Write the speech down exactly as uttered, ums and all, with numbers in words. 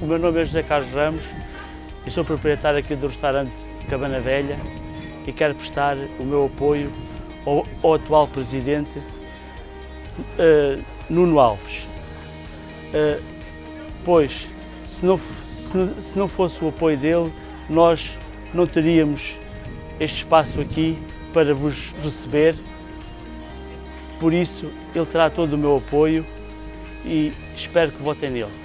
O meu nome é José Carlos Ramos e sou proprietário aqui do restaurante Cabana Velha e quero prestar o meu apoio ao, ao atual presidente uh, Nuno Alves, uh, pois se não, se, se não fosse o apoio dele, nós não teríamos este espaço aqui para vos receber. Por isso, ele terá todo o meu apoio e espero que votem nele.